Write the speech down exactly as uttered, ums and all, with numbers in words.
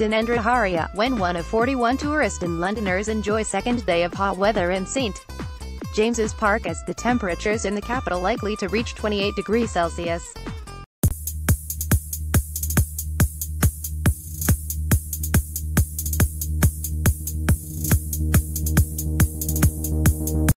Dinendra Haria, when one of forty-one tourists and Londoners enjoy second day of hot weather in Saint James's Park as the temperatures in the capital likely to reach twenty-eight degrees Celsius.